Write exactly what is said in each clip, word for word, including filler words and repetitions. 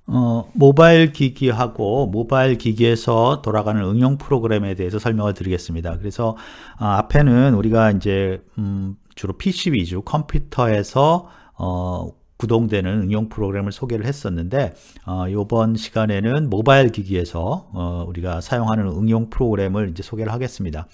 어, 모바일 기기하고 모바일 기기에서 돌아가는 응용 프로그램에 대해서 설명을 드리겠습니다. 그래서 아, 앞에는 우리가 이제 음, 주로 피씨 위주 컴퓨터에서 어, 구동되는 응용 프로그램을 소개를 했었는데 어, 이번 시간에는 모바일 기기에서 어, 우리가 사용하는 응용 프로그램을 이제 소개를 하겠습니다.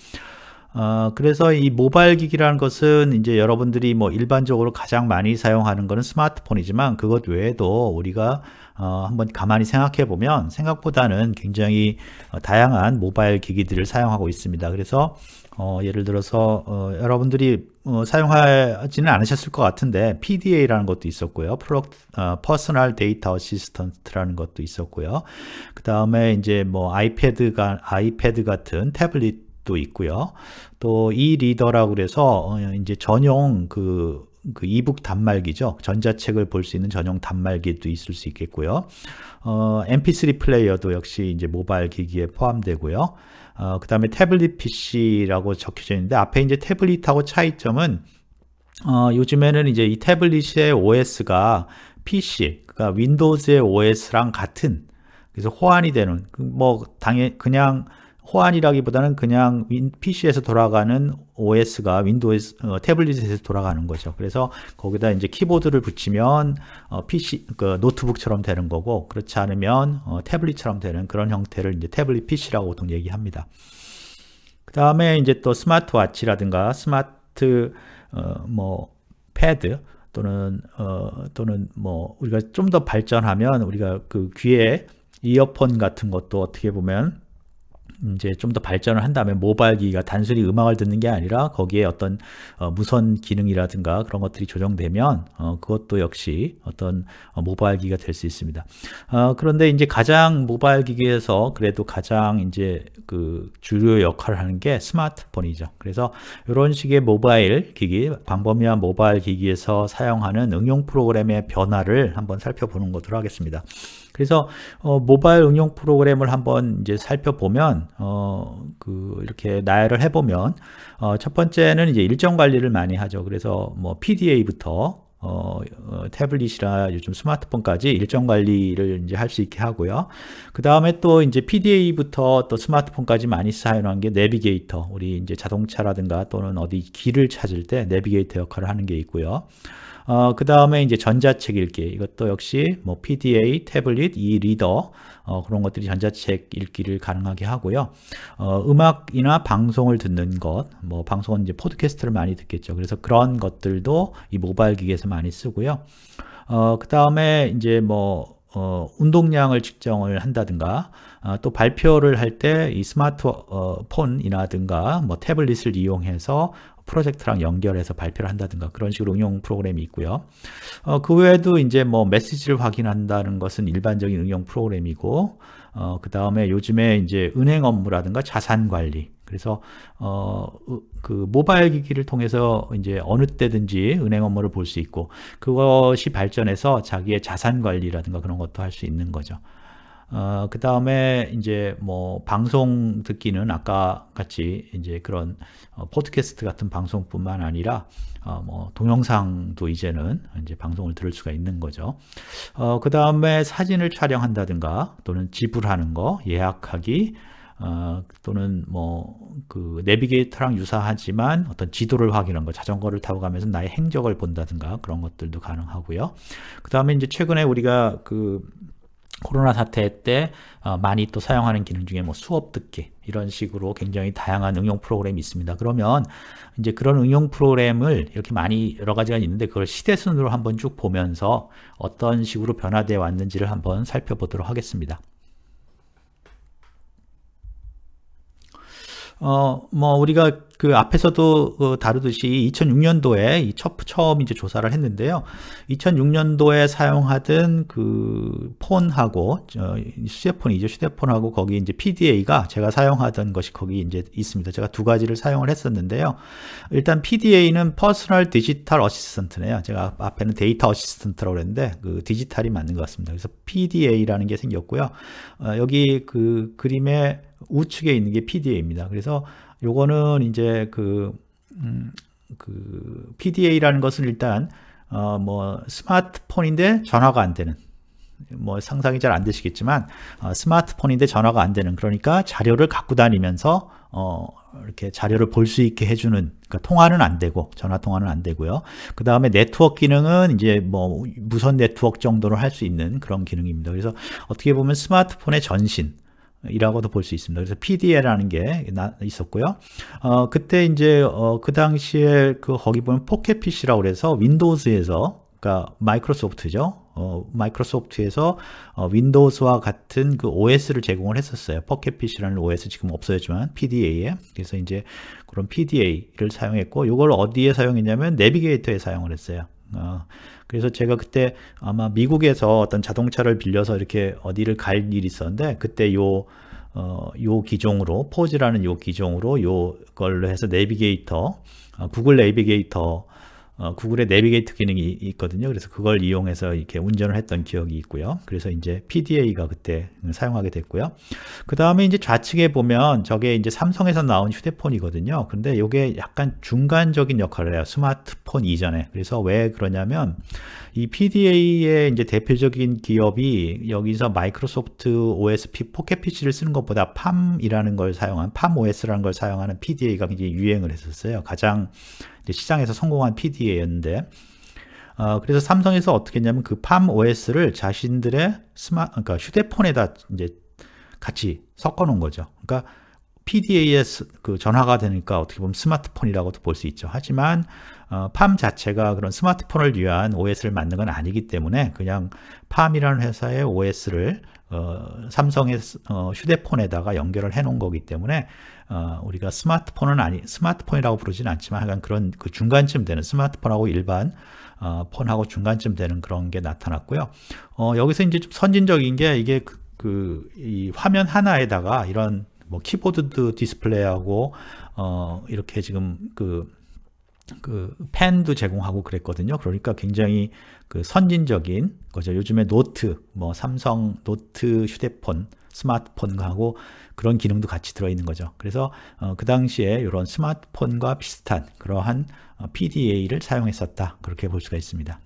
어, 그래서 이 모바일 기기라는 것은 이제 여러분들이 뭐 일반적으로 가장 많이 사용하는 것은 스마트폰이지만 그것 외에도 우리가 어, 한번 가만히 생각해 보면 생각보다는 굉장히 어, 다양한 모바일 기기들을 사용하고 있습니다. 그래서 어, 예를 들어서 어, 여러분들이 어, 사용하지는 않으셨을 것 같은데 피디에이라는 것도 있었고요. 프로, 어, 퍼스널 데이터 어시스턴트라는 것도 있었고요. 그 다음에 이제 뭐 아이패드가 아이패드 같은 태블릿 도 있고요. 또 이 리더라고 그래서 어 이제 전용 그, 그 이북 단말기죠. 전자책을 볼 수 있는 전용 단말기도 있을 수 있겠고요. 어, 엠피쓰리 플레이어도 역시 이제 모바일 기기에 포함되고요. 어, 그 다음에 태블릿 피씨라고 적혀져 있는데 앞에 이제 태블릿하고 차이점은 어, 요즘에는 이제 이 태블릿의 오에스가 피씨, 그러니까 윈도우즈의 오에스랑 같은, 그래서 호환이 되는, 뭐 당연 그냥 호환이라기보다는 그냥 피씨에서 돌아가는 오에스가 윈도우 어, 태블릿에서 돌아가는 거죠. 그래서 거기다 이제 키보드를 붙이면 어, 피씨 그 노트북처럼 되는 거고, 그렇지 않으면 어, 태블릿처럼 되는 그런 형태를 이제 태블릿 피씨라고 보통 얘기합니다. 그 다음에 이제 또 스마트워치라든가 스마트 어, 뭐 패드 또는 어, 또는 뭐 우리가 좀 더 발전하면 우리가 그 귀에 이어폰 같은 것도 어떻게 보면 이제 좀 더 발전을 한다면 모바일 기기가 단순히 음악을 듣는 게 아니라 거기에 어떤 어, 무선 기능이라든가 그런 것들이 조정되면 어, 그것도 역시 어떤 어, 모바일 기기가 될 수 있습니다. 어, 그런데 이제 가장 모바일 기기에서 그래도 가장 이제 그 주요 역할을 하는 게 스마트폰이죠. 그래서 이런 식의 모바일 기기, 광범위한 모바일 기기에서 사용하는 응용 프로그램의 변화를 한번 살펴보는 것으로 하겠습니다. 그래서 어, 모바일 응용 프로그램을 한번 이제 살펴보면 어, 그 이렇게 나열을 해보면 어, 첫 번째는 이제 일정 관리를 많이 하죠. 그래서 뭐 피디에이부터 어, 어, 태블릿이나 요즘 스마트폰까지 일정 관리를 이제 할 수 있게 하고요. 그 다음에 또 이제 피디에이부터 또 스마트폰까지 많이 사용하는 게 내비게이터, 우리 이제 자동차라든가 또는 어디 길을 찾을 때 내비게이터 역할을 하는 게 있고요. 어, 그 다음에 이제 전자책 읽기, 이것도 역시 뭐 피디에이, 태블릿, 이 리더 어, 그런 것들이 전자책 읽기를 가능하게 하고요. 어, 음악이나 방송을 듣는 것, 뭐 방송은 이제 팟캐스트를 많이 듣겠죠. 그래서 그런 것들도 이 모바일 기기에서 많이 쓰고요. 어, 그 다음에 이제 뭐 어, 운동량을 측정을 한다든가 어, 또 발표를 할 때 이 스마트폰이라든가 뭐 태블릿을 이용해서 프로젝트랑 연결해서 발표를 한다든가 그런 식으로 응용 프로그램이 있고요. 어, 그 외에도 이제 뭐 메시지를 확인한다는 것은 일반적인 응용 프로그램이고, 어, 그 다음에 요즘에 이제 은행 업무라든가 자산 관리. 그래서 어, 그 모바일 기기를 통해서 이제 어느 때든지 은행 업무를 볼 수 있고, 그것이 발전해서 자기의 자산 관리라든가 그런 것도 할 수 있는 거죠. 어, 그 다음에 이제 뭐 방송 듣기는 아까 같이 이제 그런 어, 팟캐스트 같은 방송뿐만 아니라 어, 뭐 동영상도 이제는 이제 방송을 들을 수가 있는 거죠. 어, 그 다음에 사진을 촬영한다든가 또는 지불하는 거, 예약하기, 어, 또는 뭐 그 내비게이터랑 유사하지만 어떤 지도를 확인하는 거, 자전거를 타고 가면서 나의 행적을 본다든가 그런 것들도 가능하고요. 그 다음에 이제 최근에 우리가 그 코로나 사태 때 어, 많이 또 사용하는 기능 중에 뭐 수업 듣기 이런 식으로 굉장히 다양한 응용 프로그램이 있습니다. 그러면 이제 그런 응용 프로그램을 이렇게 많이 여러 가지가 있는데 그걸 시대순으로 한번 쭉 보면서 어떤 식으로 변화되어 왔는지를 한번 살펴보도록 하겠습니다. 어, 뭐, 우리가 그 앞에서도 그 다루듯이 이천육 년도에 이 첫, 처음 이제 조사를 했는데요. 이천육 년도에 사용하던 그 폰하고, 저, 휴대폰이죠. 휴대폰하고 거기 이제 피디에이가 제가 사용하던 것이 거기 이제 있습니다. 제가 두 가지를 사용을 했었는데요. 일단 피디에이는 퍼스널 디지털 어시스턴트네요. 제가 앞에는 데이터 어시스턴트라고 그랬는데 그 디지털이 맞는 것 같습니다. 그래서 피디에이라는 게 생겼고요. 어, 여기 그 그림에 우측에 있는 게 피디에이입니다. 그래서 요거는 이제 그, 음, 그 피디에이라는 것은 일단 어, 뭐 스마트폰인데 전화가 안 되는 뭐 상상이 잘 안 되시겠지만 어, 스마트폰인데 전화가 안 되는, 그러니까 자료를 갖고 다니면서 어, 이렇게 자료를 볼 수 있게 해주는, 그러니까 통화는 안 되고, 전화 통화는 안 되고요. 그 다음에 네트워크 기능은 이제 뭐 무선 네트워크 정도로 할 수 있는 그런 기능입니다. 그래서 어떻게 보면 스마트폰의 전신 이라고도 볼 수 있습니다. 그래서 피디에이라는 게 있었고요. 어, 그때 이제, 어, 그 당시에 그, 거기 보면 포켓 피시라고 그래서 윈도우즈에서, 그러니까 마이크로소프트죠. 어, 마이크로소프트에서 어, 윈도우즈와 같은 그 오에스를 제공을 했었어요. 포켓 피시라는 오에스 지금 없어졌지만 피디에이에. 그래서 이제 그런 피디에이를 사용했고, 이걸 어디에 사용했냐면 내비게이터에 사용을 했어요. 어, 그래서 제가 그때 아마 미국에서 어떤 자동차를 빌려서 이렇게 어디를 갈 일이 있었는데, 그때 요, 어, 요 기종으로, 포즈라는 요 기종으로 요 걸로 해서 내비게이터, 어, 구글 내비게이터, 어, 구글의 내비게이터 기능이 있거든요. 그래서 그걸 이용해서 이렇게 운전을 했던 기억이 있고요. 그래서 이제 피디에이가 그때 사용하게 됐고요. 그 다음에 이제 좌측에 보면 저게 이제 삼성에서 나온 휴대폰이거든요. 근데 이게 약간 중간적인 역할을 해요. 스마트폰 이전에. 그래서 왜 그러냐면 이 피디에이의 이제 대표적인 기업이 여기서 마이크로소프트 오에스 포켓 피시를 쓰는 것보다 팜이라는 걸 사용한, 팜오에스라는 걸 사용하는 피디에이가 굉장히 유행을 했었어요. 가장 시장에서 성공한 피디에이였는데, 어, 그래서 삼성에서 어떻게 했냐면 그 팜오에스를 자신들의 스마, 그러니까 휴대폰에다 이제 같이 섞어 놓은 거죠. 그러니까 피디에이에 그 전화가 되니까 어떻게 보면 스마트폰이라고도 볼 수 있죠. 하지만 어, 팜 자체가 그런 스마트폰을 위한 오에스를 만든 건 아니기 때문에 그냥 팜이라는 회사의 오에스를 어, 삼성의 어, 휴대폰에다가 연결을 해 놓은 거기 때문에 어, 우리가 스마트폰은 아니, 스마트폰이라고 부르지는 않지만 하여간 그런 그 중간쯤 되는, 스마트폰하고 일반 어, 폰하고 중간쯤 되는 그런 게 나타났고요. 어, 여기서 이제 좀 선진적인 게 이게 그, 그, 이 화면 하나에다가 이런 뭐 키보드 디스플레이하고 어, 이렇게 지금 그 그 펜도 제공하고 그랬거든요. 그러니까 굉장히 그 선진적인 거죠. 요즘에 노트, 뭐 삼성 노트 휴대폰, 스마트폰하고 그런 기능도 같이 들어있는 거죠. 그래서 어, 그 당시에 이런 스마트폰과 비슷한 그러한 어, 피디에이를 사용했었다. 그렇게 볼 수가 있습니다.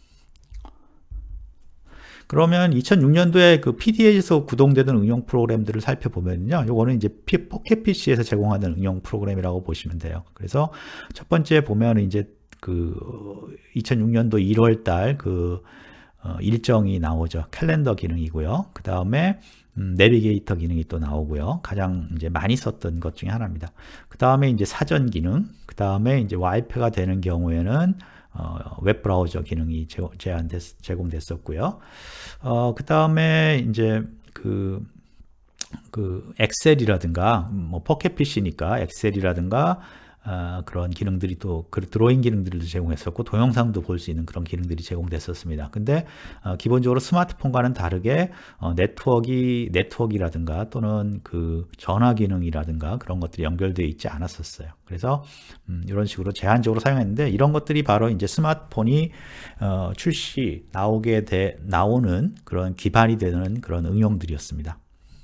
그러면 이천육 년도에 그 피디에이에서 구동되는 응용 프로그램들을 살펴보면요. 요거는 이제 포켓 피시에서 제공하는 응용 프로그램이라고 보시면 돼요. 그래서 첫 번째 보면 이제 그 이천육 년도 일월 달 그 어 일정이 나오죠. 캘린더 기능이고요. 그 다음에 음, 내비게이터 기능이 또 나오고요. 가장 이제 많이 썼던 것 중에 하나입니다. 그 다음에 이제 사전 기능, 그 다음에 이제 와이파이가 되는 경우에는 어, 웹브라우저 기능이 제한됐, 제공됐었고요. 어, 그 다음에 이제 그, 그 엑셀이라든가, 뭐 포켓 피시니까 엑셀이라든가, 어, 그런 기능들이 또, 그 드로잉 기능들도 제공했었고, 동영상도 볼 수 있는 그런 기능들이 제공됐었습니다. 근데, 어, 기본적으로 스마트폰과는 다르게, 어, 네트워크, 네트워크라든가 또는 그 전화 기능이라든가 그런 것들이 연결되어 있지 않았었어요. 그래서, 음, 이런 식으로 제한적으로 사용했는데, 이런 것들이 바로 이제 스마트폰이, 어, 출시, 나오게 돼, 나오는 그런 기반이 되는 그런 응용들이었습니다.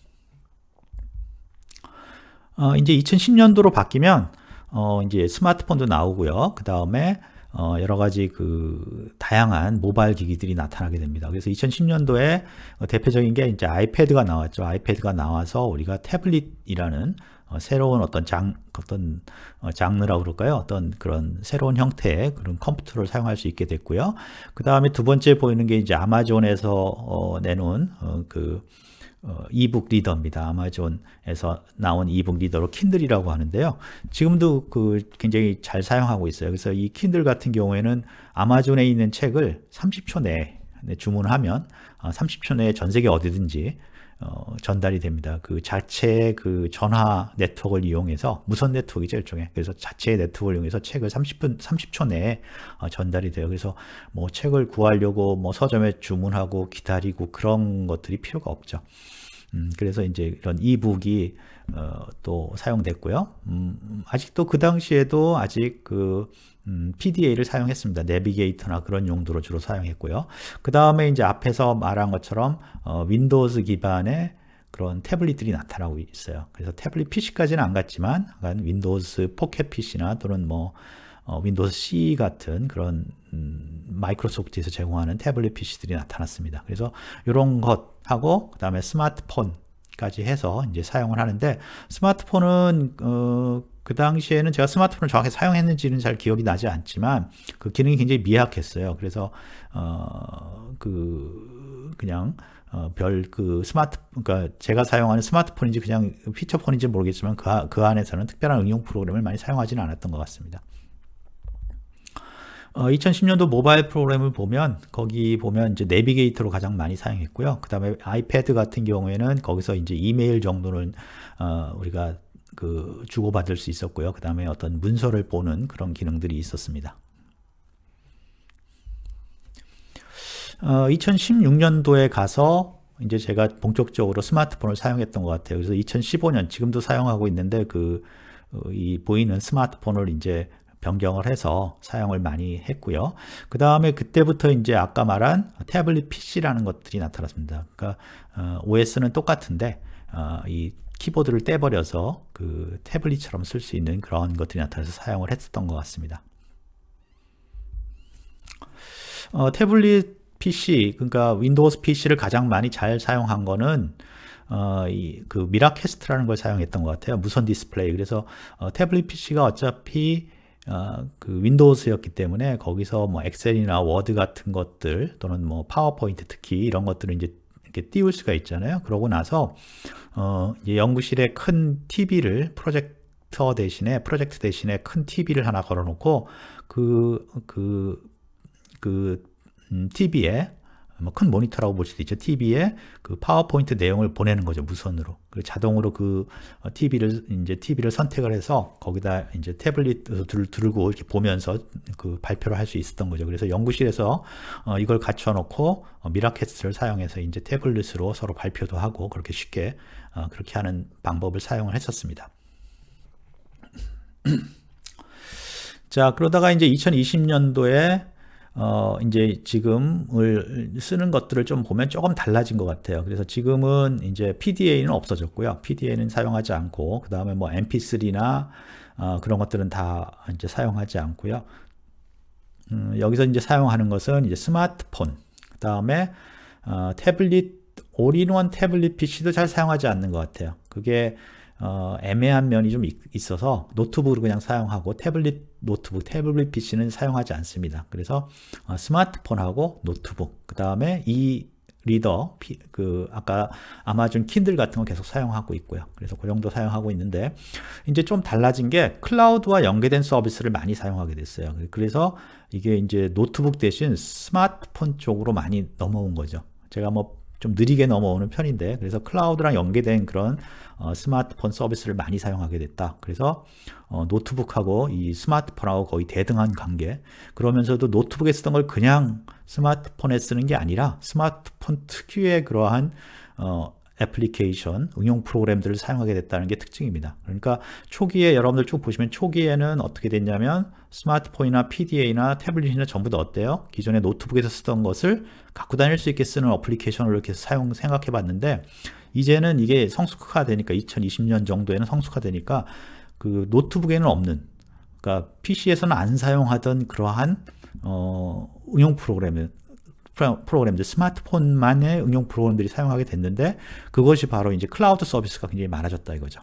어, 이제 이천십 년도로 바뀌면, 어, 이제 스마트폰도 나오고요. 그 다음에, 어, 여러 가지 그, 다양한 모바일 기기들이 나타나게 됩니다. 그래서 이천십 년도에 어, 대표적인 게 이제 아이패드가 나왔죠. 아이패드가 나와서 우리가 태블릿이라는 어, 새로운 어떤 장, 어떤, 어, 장르라고 그럴까요? 어떤 그런 새로운 형태의 그런 컴퓨터를 사용할 수 있게 됐고요. 그 다음에 두 번째 보이는 게 이제 아마존에서 어, 내놓은, 어, 그, 어, 이북 리더입니다. 아마존에서 나온 이북 리더로 킨들이라고 하는데요. 지금도 그 굉장히 잘 사용하고 있어요. 그래서 이 킨들 같은 경우에는 아마존에 있는 책을 삼십 초 내에 주문하면 어, 삼십 초 내에 전 세계 어디든지 어, 전달이 됩니다. 그 자체의 그 전화 네트워크를 이용해서, 무선 네트워크이죠, 일종의. 그래서 자체의 네트워크를 이용해서 책을 삼십 분, 삼십 초 내에 어, 전달이 돼요. 그래서 뭐 책을 구하려고 뭐 서점에 주문하고 기다리고 그런 것들이 필요가 없죠. 음, 그래서 이제 이런 이북이 어, 또 사용됐고요. 음, 아직도 그 당시에도 아직 그 음, 피디에이를 사용했습니다. 내비게이터나 그런 용도로 주로 사용했고요. 그 다음에 이제 앞에서 말한 것처럼 어, 윈도우즈 기반의 그런 태블릿들이 나타나고 있어요. 그래서 태블릿 피시까지는 안 갔지만 윈도우즈 포켓 피시나 또는 뭐 어, 윈도우즈 씨 같은 그런 음, 마이크로소프트에서 제공하는 태블릿 피시들이 나타났습니다. 그래서 이런 것하고 그 다음에 스마트폰까지 해서 이제 사용을 하는데, 스마트폰은 어, 그 당시에는 제가 스마트폰을 정확히 사용했는지는 잘 기억이 나지 않지만 그 기능이 굉장히 미약했어요. 그래서 어, 그 그냥 어, 별 그 스마트, 그러니까 제가 사용하는 스마트폰인지 그냥 피처폰인지 모르겠지만 그, 그 안에서는 특별한 응용 프로그램을 많이 사용하지는 않았던 것 같습니다. 어, 이천십 년도 모바일 프로그램을 보면 거기 보면 이제 내비게이터로 가장 많이 사용했고요. 그 다음에 아이패드 같은 경우에는 거기서 이제 이메일 정도는 어, 우리가 그 주고받을 수 있었고요. 그 다음에 어떤 문서를 보는 그런 기능들이 있었습니다. 어, 이천십육 년도에 가서 이제 제가 본격적으로 스마트폰을 사용했던 것 같아요. 그래서 이천십오 년 지금도 사용하고 있는데 그 이 보이는 스마트폰을 이제 변경을 해서 사용을 많이 했고요. 그 다음에 그때부터 이제 아까 말한 태블릿 피시라는 것들이 나타났습니다. 그러니까 어, 오에스는 똑같은데 어, 이 키보드를 떼버려서 그 태블릿처럼 쓸 수 있는 그런 것들이 나타나서 사용을 했었던 것 같습니다. 어, 태블릿 피시, 그러니까 윈도우즈 피시를 가장 많이 잘 사용한 거는 어, 이, 그 미라캐스트라는 걸 사용했던 것 같아요. 무선 디스플레이. 그래서 어, 태블릿 피시가 어차피 어, 그 윈도우즈였기 때문에 거기서 뭐 엑셀이나 워드 같은 것들 또는 뭐 파워포인트 특히 이런 것들을 이제 이렇게 띄울 수가 있잖아요. 그러고 나서 어, 이제 연구실에 큰 티비를 프로젝터 대신에 프로젝트 대신에 큰 티비를 하나 걸어놓고 그 그 그 음, 티비에 뭐 큰 모니터라고 볼 수도 있죠. 티비에 그 파워포인트 내용을 보내는 거죠, 무선으로. 그 자동으로 그 티비를 이제 티비를 선택을 해서 거기다 이제 태블릿을 들고 이렇게 보면서 그 발표를 할 수 있었던 거죠. 그래서 연구실에서 어 이걸 갖춰놓고 어 미라캐스트를 사용해서 이제 태블릿으로 서로 발표도 하고 그렇게 쉽게 어 그렇게 하는 방법을 사용을 했었습니다. 자, 그러다가 이제 이천이십 년도에 어, 이제 지금을 쓰는 것들을 좀 보면 조금 달라진 것 같아요. 그래서 지금은 이제 피디에이는 없어졌고요. 피디에이는 사용하지 않고, 그 다음에 뭐 엠피쓰리나, 어, 그런 것들은 다 이제 사용하지 않고요. 음, 여기서 이제 사용하는 것은 이제 스마트폰, 그 다음에, 어, 태블릿, 올인원 태블릿 피시도 잘 사용하지 않는 것 같아요. 그게, 어, 애매한 면이 좀 있어서 노트북으로 그냥 사용하고 태블릿 노트북, 태블릿 피시는 사용하지 않습니다. 그래서 어, 스마트폰하고 노트북, 그 다음에 이 리더, 피, 그 아까 아마존 킨들 같은 거 계속 사용하고 있고요. 그래서 그 정도 사용하고 있는데 이제 좀 달라진 게 클라우드와 연계된 서비스를 많이 사용하게 됐어요. 그래서 이게 이제 노트북 대신 스마트폰 쪽으로 많이 넘어온 거죠. 제가 뭐 좀 느리게 넘어오는 편인데, 그래서 클라우드랑 연계된 그런 어, 스마트폰 서비스를 많이 사용하게 됐다. 그래서 어, 노트북하고 이 스마트폰하고 거의 대등한 관계. 그러면서도 노트북에 쓰던 걸 그냥 스마트폰에 쓰는 게 아니라 스마트폰 특유의 그러한 어, 애플리케이션, 응용 프로그램들을 사용하게 됐다는 게 특징입니다. 그러니까 초기에 여러분들 쭉 보시면 초기에는 어떻게 됐냐면 스마트폰이나 피디에이나 태블릿이나 전부 다 어때요? 기존에 노트북에서 쓰던 것을 갖고 다닐 수 있게 쓰는 어플리케이션을 이렇게 사용 생각해 봤는데, 이제는 이게 성숙화되니까 이천이십 년 정도에는 성숙화되니까 그 노트북에는 없는, 그러니까 피시에서는 안 사용하던 그러한 어, 응용 프로그램을 프로그램들, 스마트폰만의 응용 프로그램들이 사용하게 됐는데, 그것이 바로 이제 클라우드 서비스가 굉장히 많아졌다 이거죠.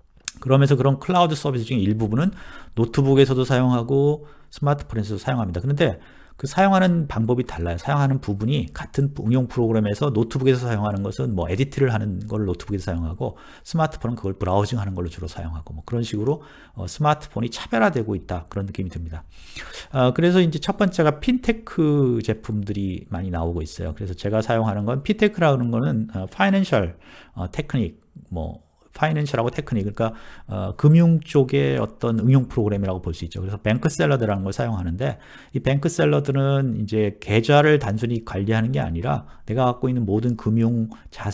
그러면서 그런 클라우드 서비스 중에 일부분은 노트북에서도 사용하고 스마트폰에서도 사용합니다. 그런데 그 사용하는 방법이 달라요. 사용하는 부분이 같은 응용 프로그램에서 노트북에서 사용하는 것은 뭐 에디트를 하는 걸 노트북에서 사용하고, 스마트폰은 그걸 브라우징 하는 걸로 주로 사용하고, 뭐 그런 식으로 어, 스마트폰이 차별화되고 있다, 그런 느낌이 듭니다. 어, 그래서 이제 첫 번째가 핀테크 제품들이 많이 나오고 있어요. 그래서 제가 사용하는 건 핀테크라는 거는 어, 파이낸셜 어, 테크닉, 뭐 파이낸셜하고 테크닉, 그러니까 어, 금융 쪽의 어떤 응용 프로그램이라고 볼 수 있죠. 그래서 뱅크샐러드라는 걸 사용하는데, 이 뱅크샐러드는 이제 계좌를 단순히 관리하는 게 아니라 내가 갖고 있는 모든 금융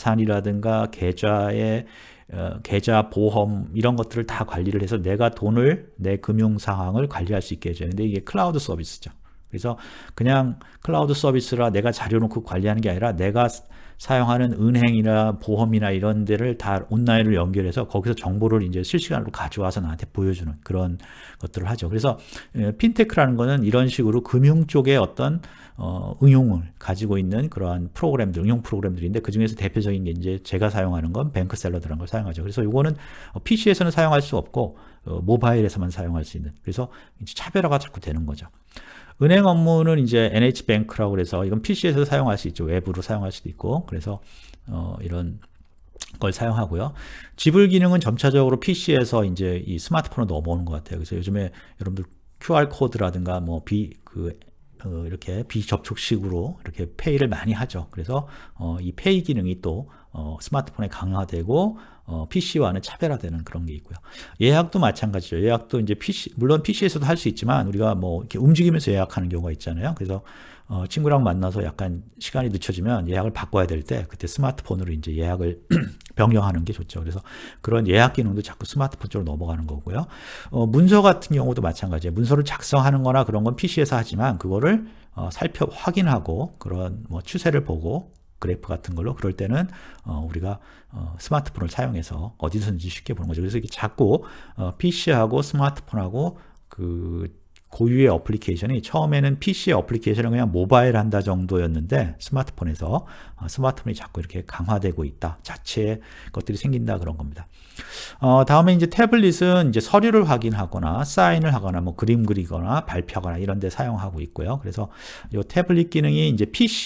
자산이라든가 계좌의 어, 계좌 보험 이런 것들을 다 관리를 해서 내가 돈을, 내 금융 상황을 관리할 수 있게 해줘요. 근데 이게 클라우드 서비스죠. 그래서 그냥 클라우드 서비스라 내가 자료 놓고 관리하는 게 아니라 내가 사용하는 은행이나 보험이나 이런 데를 다 온라인으로 연결해서 거기서 정보를 이제 실시간으로 가져와서 나한테 보여주는 그런 것들을 하죠. 그래서 핀테크라는 거는 이런 식으로 금융 쪽에 어떤 어, 응용을 가지고 있는 그러한 프로그램들, 응용 프로그램들인데 그 중에서 대표적인 게 이제 제가 사용하는 건 뱅크샐러드라는 걸 사용하죠. 그래서 이거는 피시에서는 사용할 수 없고 어, 모바일에서만 사용할 수 있는, 그래서 이제 차별화가 자꾸 되는 거죠. 은행 업무는 이제 엔에이치뱅크라고 그래서 이건 피시에서 사용할 수 있죠. 외부로 사용할 수도 있고, 그래서 어, 이런 걸 사용하고요. 지불 기능은 점차적으로 피시에서 이제 이 스마트폰으로 넘어오는 것 같아요. 그래서 요즘에 여러분들 큐알 코드라든가 뭐 비 그 어, 이렇게 비접촉식으로 이렇게 페이를 많이 하죠. 그래서 어, 이 페이 기능이 또 어, 스마트폰에 강화되고 어, 피시와는 차별화되는 그런 게 있고요. 예약도 마찬가지죠. 예약도 이제 피시, 물론 피시에서도 할 수 있지만 우리가 뭐 이렇게 움직이면서 예약하는 경우가 있잖아요. 그래서 어, 친구랑 만나서 약간 시간이 늦춰지면 예약을 바꿔야 될 때 그때 스마트폰으로 이제 예약을 변경하는 게 좋죠. 그래서 그런 예약 기능도 자꾸 스마트폰 쪽으로 넘어가는 거고요. 어, 문서 같은 경우도 마찬가지예요. 문서를 작성하는 거나 그런 건 피시에서 하지만 그거를 어, 살펴 확인하고 그런 뭐 추세를 보고 그래프 같은 걸로 그럴 때는 어, 우리가 어, 스마트폰을 사용해서 어디서든지 쉽게 보는 거죠. 그래서 이게 자꾸 어, 피시하고 스마트폰하고 그 고유의 어플리케이션이 처음에는 피시의 어플리케이션은 그냥 모바일 한다 정도였는데 스마트폰에서 어, 스마트폰이 자꾸 이렇게 강화되고 있다. 자체의 것들이 생긴다 그런 겁니다. 어, 다음에 이제 태블릿은 이제 서류를 확인하거나 사인을 하거나 뭐 그림 그리거나 발표하거나 이런 데 사용하고 있고요. 그래서 이 태블릿 기능이 이제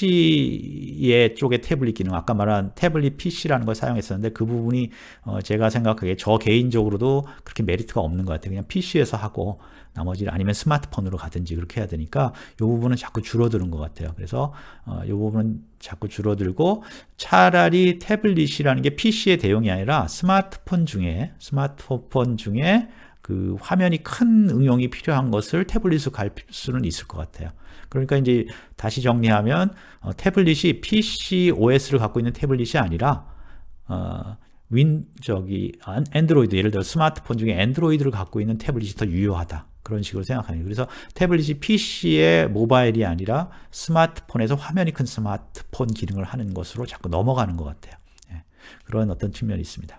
피시의 쪽의 태블릿 기능, 아까 말한 태블릿 피시라는 걸 사용했었는데 그 부분이 어, 제가 생각하기에 저 개인적으로도 그렇게 메리트가 없는 것 같아요. 그냥 피시에서 하고 나머지 아니면 스마트폰으로 가든지 그렇게 해야 되니까 이 부분은 자꾸 줄어드는 것 같아요. 그래서 어, 이 부분은 자꾸 줄어들고 차라리 태블릿이라는 게 피시의 대용이 아니라 스마트폰 중에 스마트폰 중에 그 화면이 큰 응용이 필요한 것을 태블릿으로 갈 수는 있을 것 같아요. 그러니까 이제 다시 정리하면 어, 태블릿이 피시 오에스를 갖고 있는 태블릿이 아니라 어, 윈 저기 안드로이드, 예를 들어 스마트폰 중에 안드로이드를 갖고 있는 태블릿이 더 유효하다. 그런 식으로 생각하는 거예요. 그래서 태블릿이 피시의 모바일이 아니라 스마트폰에서 화면이 큰 스마트폰 기능을 하는 것으로 자꾸 넘어가는 것 같아요. 예, 그런 어떤 측면이 있습니다.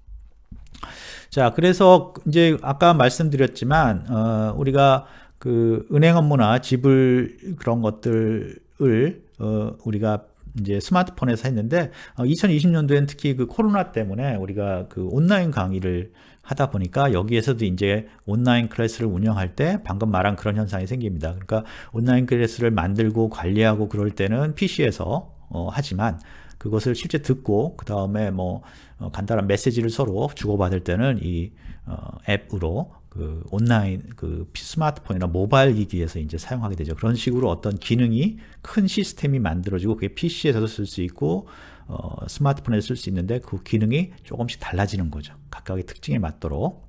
자, 그래서 이제 아까 말씀드렸지만 어, 우리가 그 은행 업무나 지불 그런 것들을 어, 우리가 이제 스마트폰에서 했는데 어, 이천이십 년도엔 특히 그 코로나 때문에 우리가 그 온라인 강의를 하다 보니까 여기에서도 이제 온라인 클래스를 운영할 때 방금 말한 그런 현상이 생깁니다. 그러니까 온라인 클래스를 만들고 관리하고 그럴 때는 피시에서 어, 하지만 그것을 실제 듣고 그 다음에 뭐 어, 간단한 메시지를 서로 주고받을 때는 이 어, 앱으로 그 온라인 그 스마트폰이나 모바일 기기에서 이제 사용하게 되죠. 그런 식으로 어떤 기능이 큰 시스템이 만들어지고 그게 피시에서도 쓸 수 있고 어, 스마트폰에서 쓸 수 있는데 그 기능이 조금씩 달라지는 거죠. 각각의 특징에 맞도록.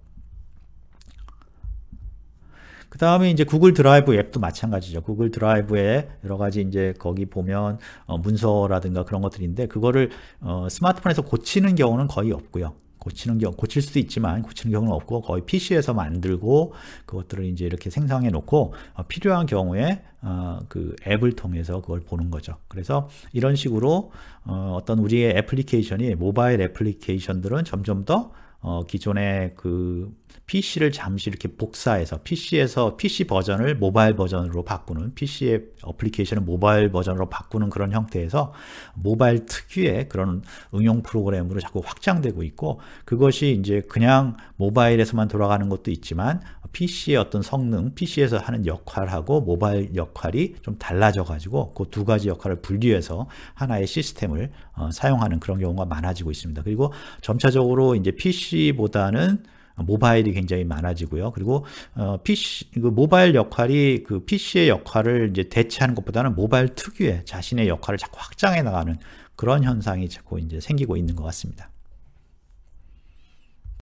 그 다음에 이제 구글 드라이브 앱도 마찬가지죠. 구글 드라이브에 여러 가지 이제 거기 보면 어, 문서라든가 그런 것들인데 그거를 어, 스마트폰에서 고치는 경우는 거의 없고요. 고치는 경우, 고칠 수도 있지만 고치는 경우는 없고 거의 피시에서 만들고 그것들을 이제 이렇게 생성해 놓고 어, 필요한 경우에 어, 그 앱을 통해서 그걸 보는 거죠. 그래서 이런 식으로 어, 어떤 우리의 애플리케이션이 모바일 애플리케이션들은 점점 더 어, 기존의 그 피시를 잠시 이렇게 복사해서 피시에서 피시 버전을 모바일 버전으로 바꾸는, 피시의 어플리케이션을 모바일 버전으로 바꾸는 그런 형태에서 모바일 특유의 그런 응용 프로그램으로 자꾸 확장되고 있고, 그것이 이제 그냥 모바일에서만 돌아가는 것도 있지만 피시의 어떤 성능, 피시에서 하는 역할하고 모바일 역할이 좀 달라져 가지고 그 두 가지 역할을 분리해서 하나의 시스템을 어, 사용하는 그런 경우가 많아지고 있습니다. 그리고 점차적으로 이제 피시보다는 모바일이 굉장히 많아지고요. 그리고 어, 피시 그 모바일 역할이 그 피시의 역할을 이제 대체하는 것보다는 모바일 특유의 자신의 역할을 자꾸 확장해 나가는 그런 현상이 자꾸 이제 생기고 있는 것 같습니다.